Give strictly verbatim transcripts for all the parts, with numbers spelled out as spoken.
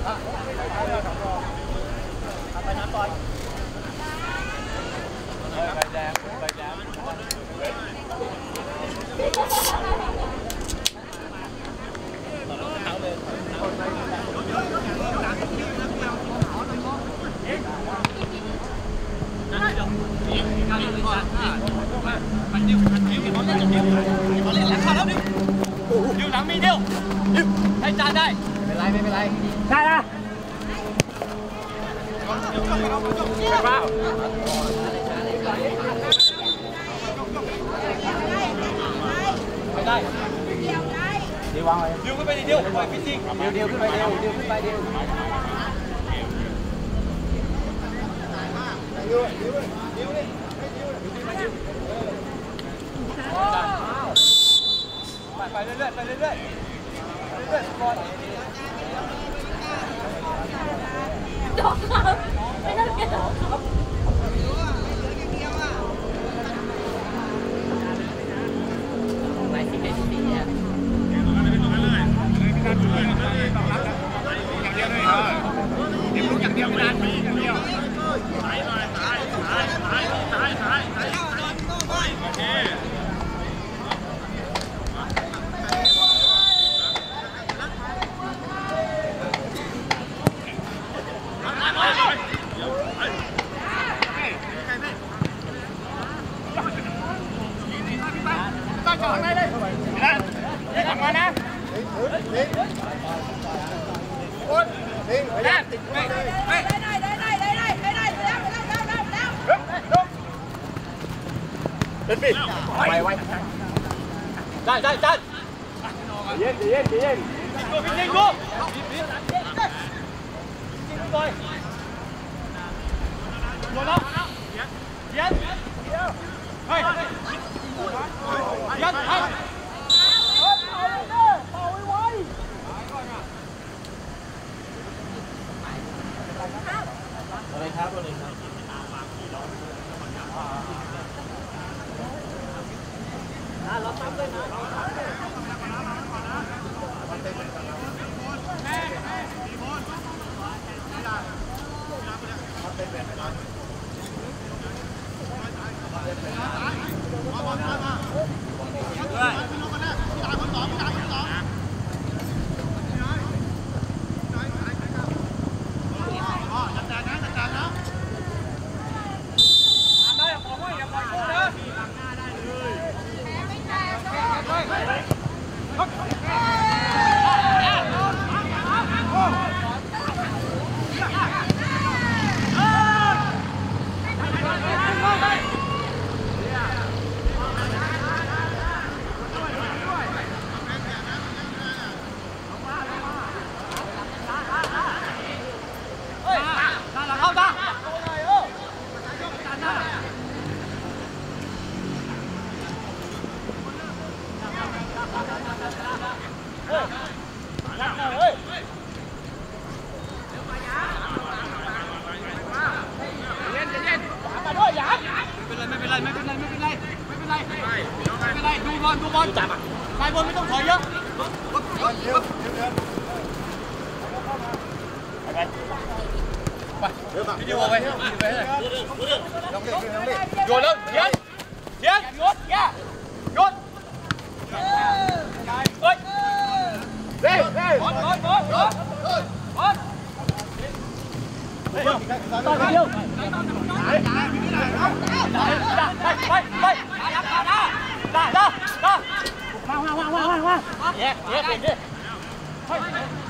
ไปน้ำบอลใบแดงใบแดงดิวหลังมีดิวดิวให้จานได้ไม่เป็นไรไม่เป็นไรได้ละเปล่าไม่ได้ดิววางเลยดิวขึ้นไปดิดิวไปฟิสิกดิวดิวขึ้นไปดิวดิวขึ้นไปดิวดิวดิวดิวดิไปไปเรื่อยๆไปเรื่อยๆเรื่อยๆบอลดอกครับไม่ได้แค่ดอกครับไม่สิได้สิเนี่ยเดี๋ยวลุกอย่างเดียวไม่ได้อย่างเดียวสายมาสายสายสายสายสายโอเคตั้งจ่อข้างในเลยนะนี่ทำมานะคนนี่ไปได้ติดไปได้ได้ได้ได้ได้ได้ได้ได้แล้วแล้วแล้วแล้วแล้วเป็นปีไวไวได้ได้ได้เย็นเย็นเย็นกูพี่ยิงกูยิงกูเลยหมดแล้วเย็นเฮ้ยยัดให้อะไรครับอะไรครับเราตั้งเลยนะดูบอลจับอ่ะนายบอลไม่ต้องถอยเยอะไปไปวิดีโอไปไปเลยโยนแล้วเทียนเทียนโยนแย่โยนเฮ้ยเฮ้ยเฮ้ยบอลบอลบอลบอลบอลต่อไปเร็วไปไปไปได้ได้ได้วางวางวางวางวางวางแย่แย่เก่งดิเฮ้ย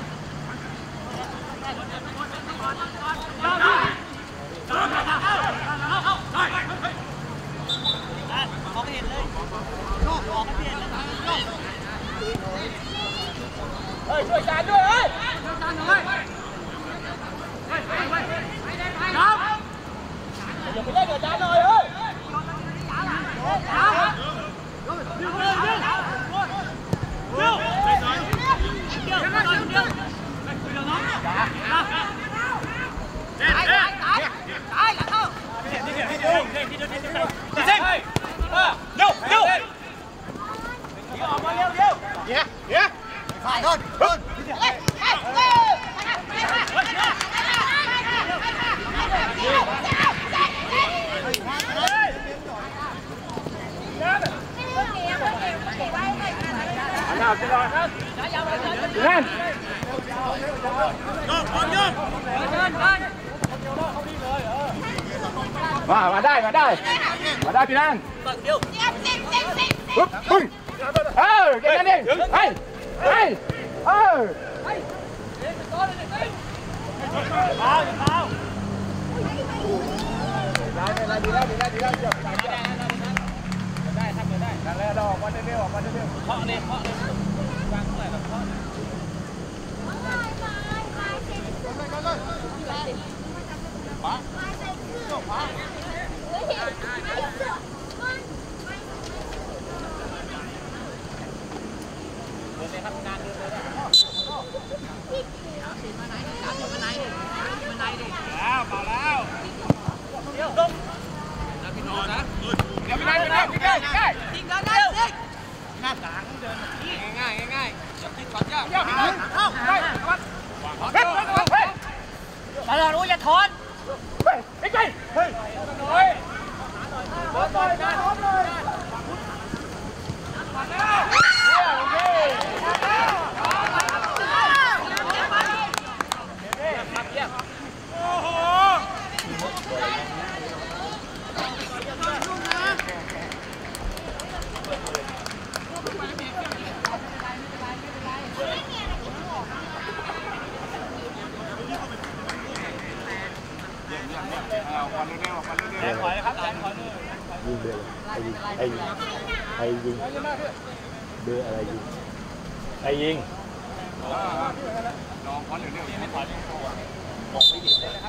มองไม่เห็นเลยโลกมองไม่เห็นเลยเฮ้ยช่วยจานด้วยเฮ้ยช่วยจานหน่อยเฮ้ยเฮ้ยเฮ้ยครับอย่าไปได้เดือดจานหน่อยเฮ้ยครับเดี๋ยวเดี๋ยวเดี๋ยวเดี๋ยวเดี๋ยวเดี๋ยวเดี๋ยวน้องจ้าเด็ดเด็ดตายตายแล้วเข้าเด็ดเด็ดเด็ดเด็ดเด็ดเด็ดเด็ดเด็ดเด็ดเด็ดเด็ดเร็วเร็วเดี๋ยวออกมาเร็วเร็วเดี๋ยวเดี๋ยวขาดโดนโดนเฮ้ยเฮ้ยาวจะรอครับนั่นมามาได้มาได้มาได้พี่นั่นปึ๊บปึ้งเออเก่งนั่นเองไปไปเออได้ดีแล้วดีแล้วดีแล้วดีแล้วได้ได้ทำได้ได้แล้วดอกวันเดียวออกวันเดียวเคาะเลยเคาะเลยวางเท่าไหร่แบบเคาะป๋าป๋าเดินเลยครับงานเดินเลยมาไหนมาไหนมาไหนดิแล้วมาแล้วเดี๋ยวลงนะพี่น้องนะเดี๋ยวพี่นายพี่นายพี่นายพี่นายทิ้งเดินได้เลยหน้าต่างเดินง่ายง่ายง่ายอย่าทิ้งก่อนย่าย่าพี่นายเข้าไปเฮ้ยเฮ้ยตลอดโอ้ยอย่าถอนเฮ้ยไอ้ไก่เฮ้ยเฮ้ยถอนหน่อยถอนหน่อยถอนแล้วโอเคโอ้โหยิงเบอร์ไอยิงไอยิงเบอร์อะไรยิงไอยิงลองคอนเร็วๆไม่ถอยมองไม่ดีเลยนะครับ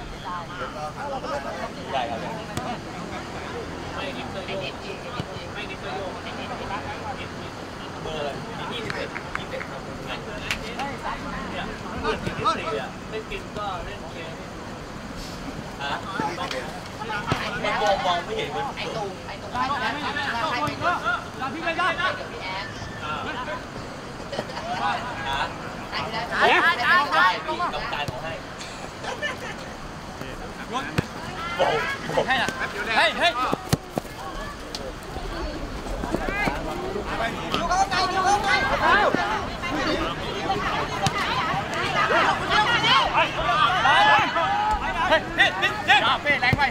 ได้ครับไม่ดิเซอร์โยไม่ดิเซอร์โยเบอร์อะไรยี่สิบเอ็ดยี่สิบเอ็ดครับเนี่ยเล่นกินสี่อ่ะเล่นกินก็เล่นเกมอ่ะไม่มองมองไม่เห็นมันไอตูไอตูได้ได้ได้ได้ได้เราพี่ไม่ได้นะพี่แอนได้ได้ได้ได้ได้พี่กำการของให้โอ้ให้ละให้ให้ดูเขาไงดูเขาไงเฮ้ยเฮ้ยเฮ้ยเฮ้ยเป้แรงไป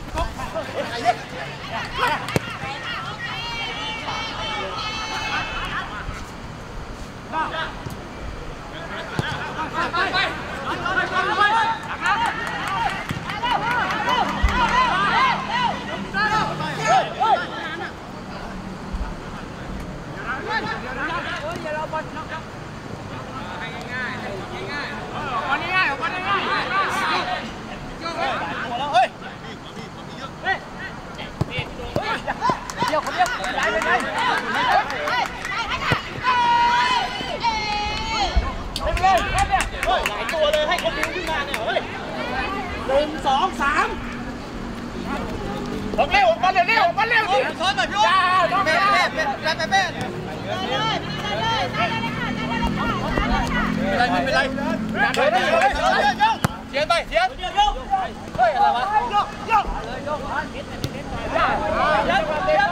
เดี๋ยวคนเดียวย้ายไปไหนไม่เป็นไรเนี่ยหลายตัวเลยให้คนดึงขึ้นมาเนี่ยเฮ้ยหนึ่งสองสามออกเร็วออกมาเร็วเร็วออกมาเร็วดิซ้อนหน่อยพี่จ้าเป๊ะเป๊ะเป๊ะเป๊ะเป๊ะไม่เป็นไรไม่เป็นไรเสียงไปเสียงเฮ้ยอะไรวะโยกโยกเลยโยกเด็ดเด็ดเด็ดเด็ดเด็ด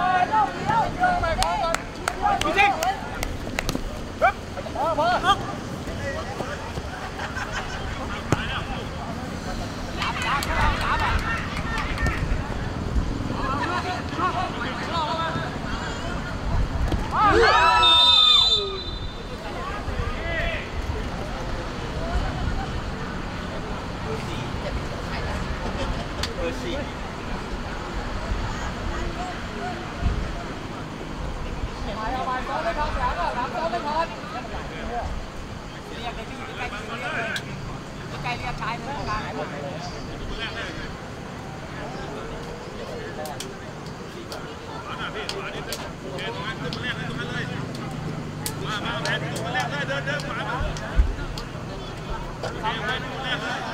จริงปึ๊บพอพอเบอร์สี่เอาไปซ้อนเลยครับแล้วก็รับซ้อนเลยพอดเรียกเลยที่อยู่ใกล้ๆเลยใกล้เรียกชายมือกลางหมดมามาแทนตัวแรกเลยเดินเดินมาทำเลยตัวแรกเลย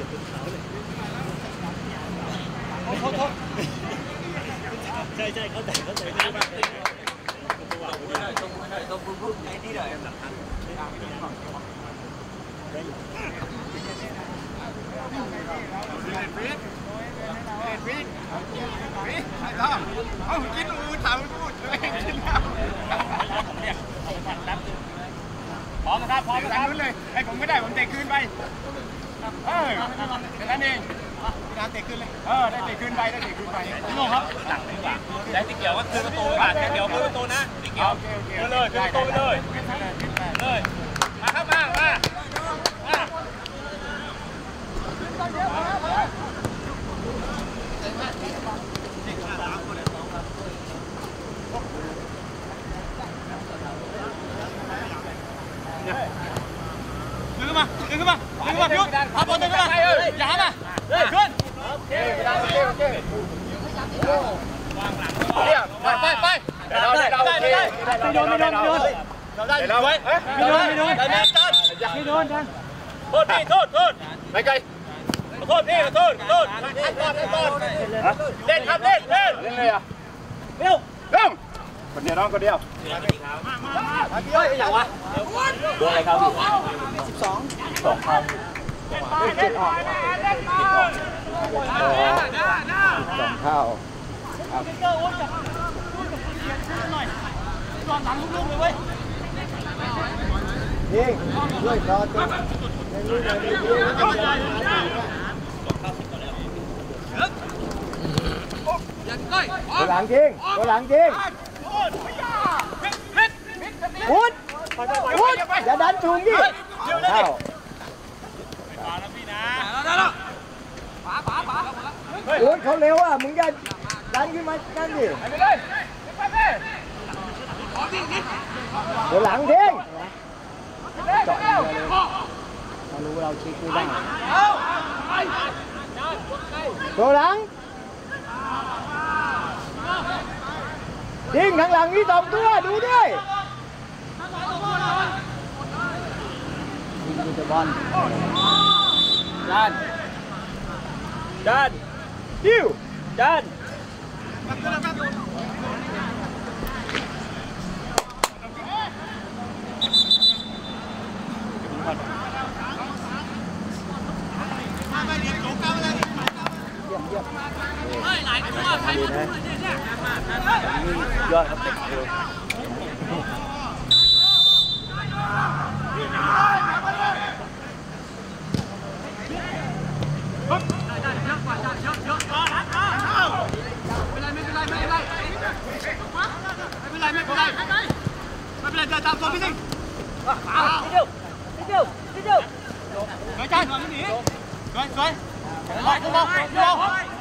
โทษโทษใช่ใช่เข้าใจเข้าใจไม่ได้มากเลยต้องไม่ได้ต้องพูดไอ้นี่เลยสำคัญเอากินอูถามพูดกินแล้วพร้อมนะครับพร้อมนะครับเลยไอ้ผมไม่ได้ผมเตะคืนไปเออแค่นั้นเองน้ำเตะขึ้นเลยเออได้เตะขึ้นไปได้เตะขึ้นไปพี่โน่ครับหนักดีกว่าได้ตีเกี่ยวก็คือประตูไปก่อนเกี่ยวคือประตูนะตีเกี่ยวเลยคือประตูไปเลยเลยมาครับมามามาดึงขึ้นมาดึงขึ้นมาดึงขึ้นมาพี่ยุทธพาบอลดึงขึ้นมาอย่าหามาขึ้นโอเคโอเควางหลังไปไปไปเราได้เราได้ได้ไม่โดนไม่โดนไม่โดนเราได้เราไว้ไม่โดนไม่โดนได้จันไม่โดนจันโทษพี่โทษโทษไปไกลโทษพี่โทษโทษเล่นบอลเล่นบอลเล่นครับเล่นเล่นเล่นเลยอ่ะเร็วเร็วคนเดียวน้องคนเดียวมามามาพี่ย้อยอย่างวะโดนอะไรครับพี่สิบสองสองพันเจ็ดออกเล่นมาสองเข้าครับยิงด้วยคอตัวตัวหลังยิงตัวหลังยิงพุทธพุทธอย่าดันถุงดิเข้าพุทธเขาเร็วอ่ะมึงอย่าดันขึ้นมานั่นดิตัวหลังทิ้งเจาะเลยเรารู้เราชี้คือได้ตัวหลังทิ้งข้างหลังนี่สองตัวดูด้วยยิงดูบอลจานจานดิวจานยอดครับเด็กเร็วไม่เป็นไรไม่เป็นไรไม่เป็นไรไม่เป็นไรไม่เป็นไรไม่เป็นไรจะตามตัวพี่สิงนิดเดียวนิดเดียวนิดเดียวสวยจังสวยหนีสวยสวยมองมองมอง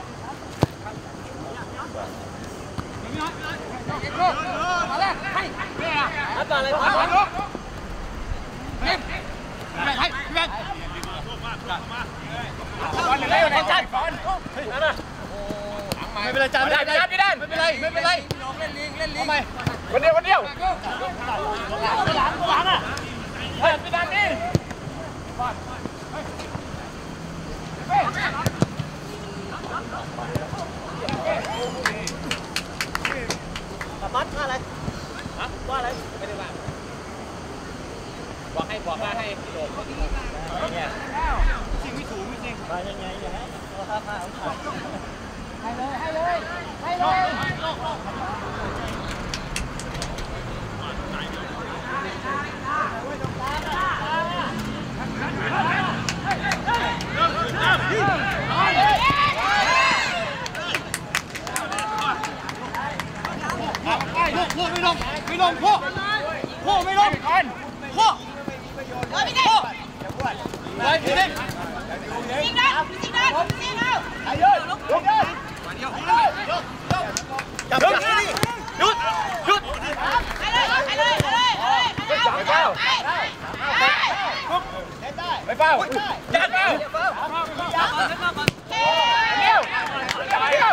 มาแล้วให้ให้ต่อเลยครับเก็บให้ให้เล่นบอลเลยในจันบอลไม่เป็นไรจันไม่ได้ไม่ได้ไม่เป็นไรไม่เป็นไรเล่นลิงเล่นลิงทำไมคนเดียวคนเดียวหลังหลังอ่ะเฮ้ยพี่ดันนี่มัดว่าอะไรฮะว่าอะไรไม่ได้ว่าบอกให้บอกว่าให้โดดเนี่ยจริงไม่ถูกไม่จริงมายังไงอย่างนั้นเราห้าห้าให้เลยให้เลยให้เลยพ่อไม่ลงไม่ลงพ่อพ่อไม่ลงก่อนพ่อพ่อไม่ได้พ่อไปพี่เล็กยิงนะยิงนะยิงเอาไอ้เยอะลุกเยอะจับหยุดหยุดหยุดไปเลยไปเลยไปเลยไปเป้าไปเป้าจัดเป้าเลี้ยวเลี้ยว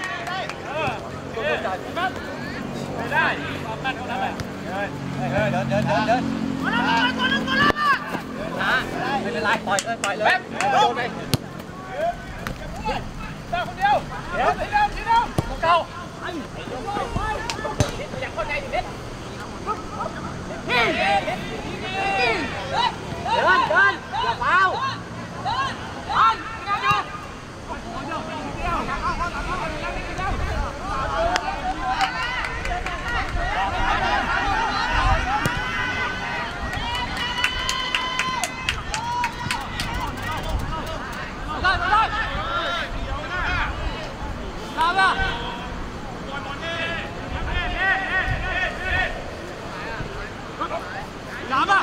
ไม่ได้ความตั้งเท่านั้นแหละเฮ้ยเฮ้ยเดินเดินเดินเดินตัวละตัวละตัวละเดินช้าไม่เป็นไรปล่อยเลยปล่อยเลยโดนไปได้คนเดียวเดี๋ยวทีเดียวทีเดียวเก่าอยากเข้าใจอยู่นิดเดินเดินอย่าเฝ้าเดินเดินอยู่ได้ได้ตามละตามละ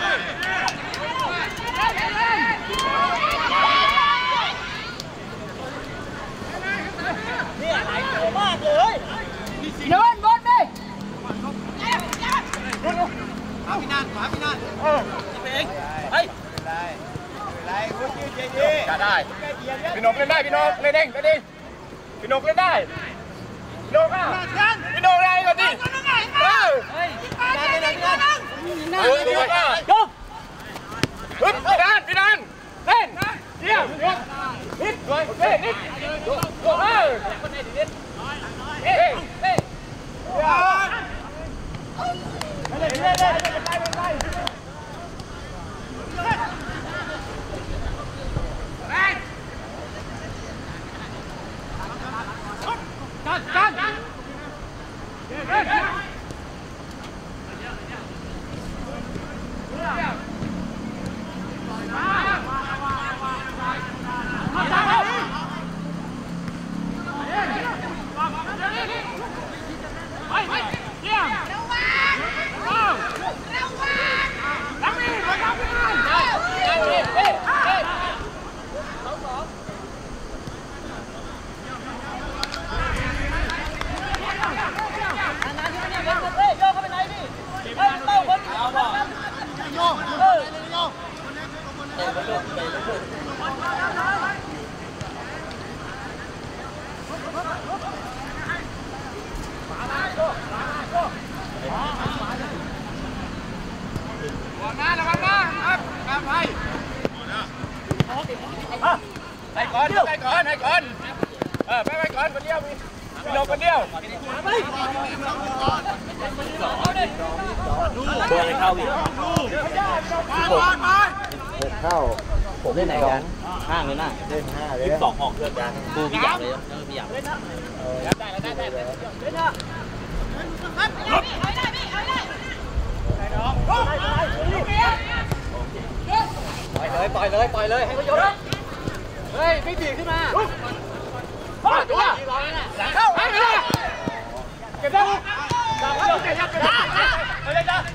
นี่อะไรตัวมากเลยเดินบอลดิขวาพี่นันขวาพี่นันเออจะไปเองไปจะได้พี่นกเล่นได้พี่นกเล่นเองเล่นเองพี่นกเล่นได้พี่นกอ่ะพี่นกอะไรก่อนดิเออเออพี่นกอ่ะยกฮึบพี่นันพี่นันเล่นเยี่ยมยกนิดด้วยเล่นนิดยกยกเออเฮ้ยเฮ้ยเล่นเล่นเล่นเป็นไปเป็นไปกันกันเฮ้ยให้ก่อนให้ก่อนให้ก่อนเออไปไปก่อนคนเดียวพี่นกคนเดียวเบอร์อะไรเข้าอีกหกเข้าผมเล่นไหนกันห้างเลยนะเล่นห้าเลยสองออกเลือกกันดูพี่หยาบเลยเออพี่หยาบได้แล้วได้ได้เล่นนะปล่อยเลยปล่อยเลยปล่อยเลยให้เขาโยนเฮ้ยไม่บีบขึ้นมาตัวหลังเข้าหลังเข้าเก็บได้หลังเข้าเก็บยับเก็บได้ไปเลยจ้ะ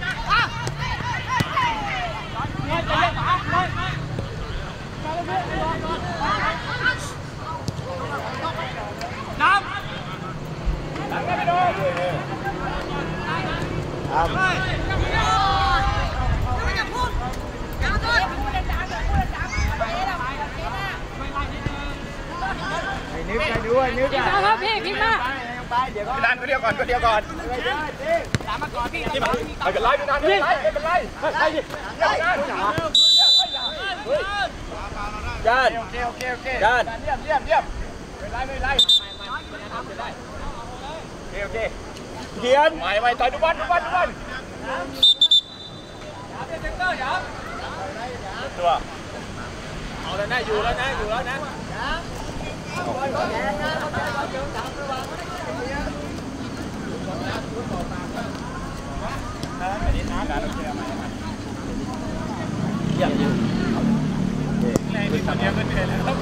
น้ำหลังไม่โดนน้ำนึกไปด้วยนึกไปครับพี่พี่มาเดี๋ยวก็ดันก็เดียวก่อนก็เดียวก่อนตามมาก่อนพี่ไม่เป็นไรไม่เป็นไรไม่เป็นไรไม่เป็นไรยันโอเคโอเคโอเคยันเยี่ยมเยี่ยมเยี่ยมไม่เป็นไรไม่เป็นไรโอเคโอเคเขียนไม่ไม่ต่อยทุกวันทุกวันทุกวันอย่าเป็นเซนเตอร์อย่าตัวเอาแล้วนะอยู่แล้วนะอยู่แล้วนะอย่างนี้ในที่ตอนนี้ก็เหนื่อยแล้ว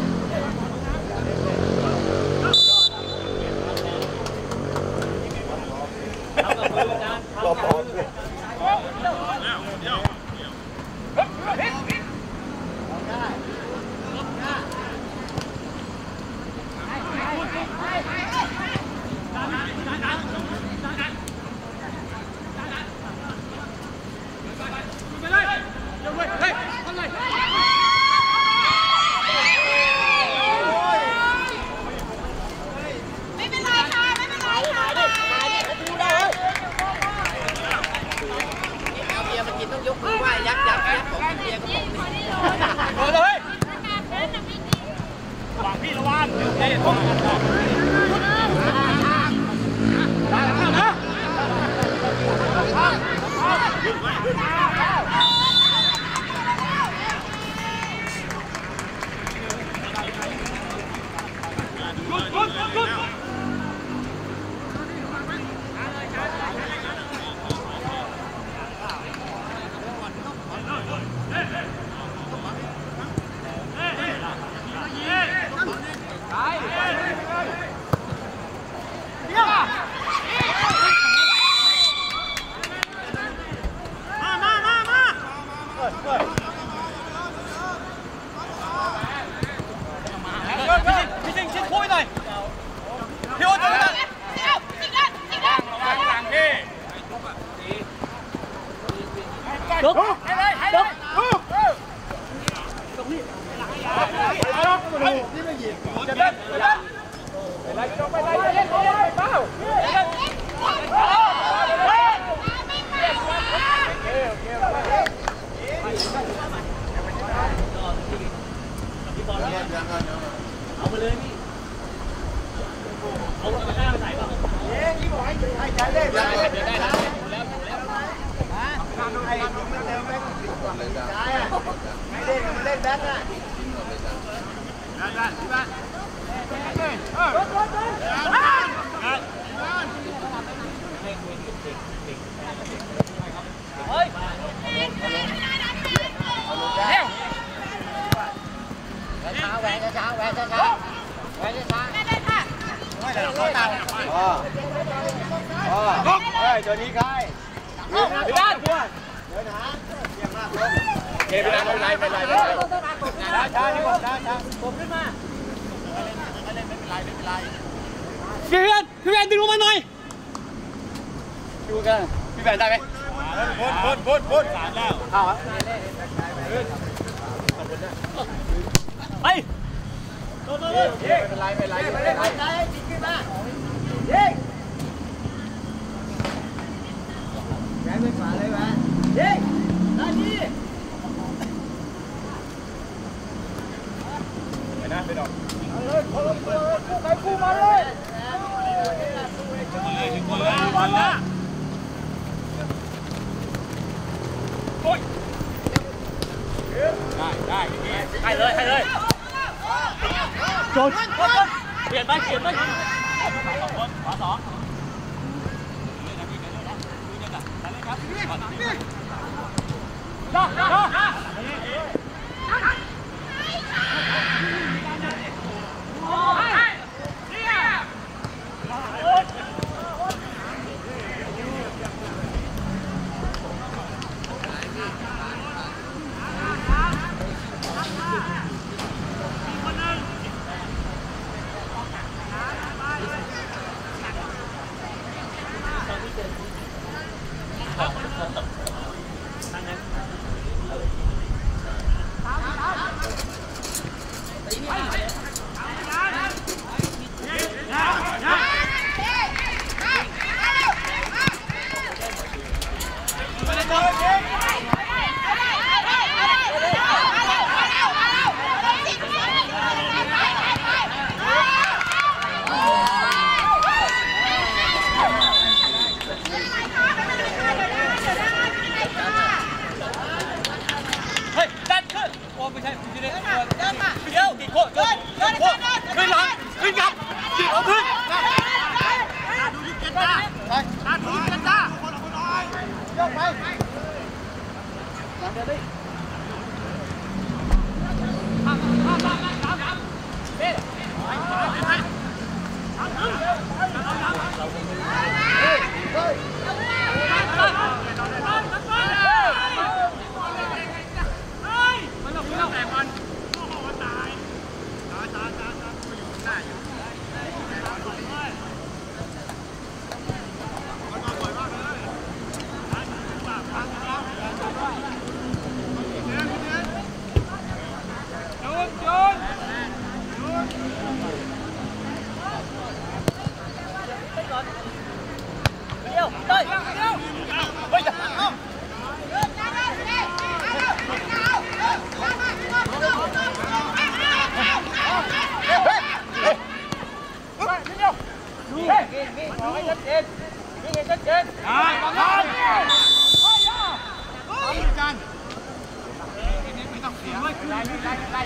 รอพร้อมเลยไปเลยเฮ้ยทำไงพี่ชิงชิงคู่หน่อยพี่โอ๊ตเดินมาลุกให้เลยให้เลยตรงนี้นี่ไม่หยิบจะเล่นไปเลยไปเลยไปเลยไปเลยเป้าโอเคโอเคเอาไปเลยพี่เอาไปหน้าไปไหนบ้างเย้ที่บอกให้ให้ใจเล่นได้ได้แล้วแล้วฮะไอ้ลุงมันเร็วไปใช่ไม่เล่นไม่เล่นแบทนะได้ได้ที่บ้านเออรถรถรถเฮ้ยช้าแหวนช้าแหวนช้าแหวนช้าได้ค่ะไม่ได้เขาตามอ๋ออ๋อเฮ้ยตัวนี้ใครพี่ด้านเดินหาเยี่ยมมากเลยเก็บไปไม่เป็นไรไม่เป็นไรช้าช้านี่ผมช้าช้าผมขึ้นมาเล่นไม่เป็นไรไม่เป็นไรพี่แวนพี่แวนดึงลงมาหน่อยดูกันพี่แวนได้ไหมพ้นพ้นพ้นพ้นสามแล้วเอาไปไม่เป็นไรไม่เป็นไรไม่เป็นไรไม่เป็นไรขึ้นมาเย้แกไม่ฝ่าเลยวะเย้ได้ดีไปนะไปดอกเอาเลยเอาเลยคู่ใครคู่มาเลยมาเลยมาเลยโอ้ยได้ได้ให้เลยให้เลยโจนเปลี่ยนไปเปลี่ยนไปสองคนขอสองจ้าจ้า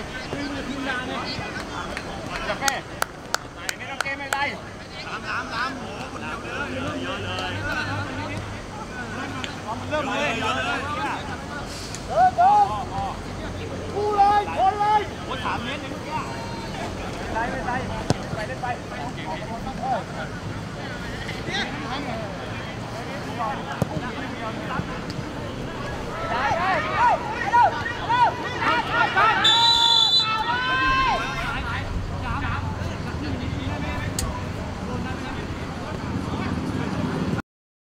จับแม่ไม่ต้องเกมไม่ไรสามสามสามโหคนเดียวเลยเยอะเลยเริ่มเลยเยอะเลยเออเออกูเลยคนเลยโอ้ถามเน้นเลยลูกย่าไม่ไรไม่ไรไปเล่นไป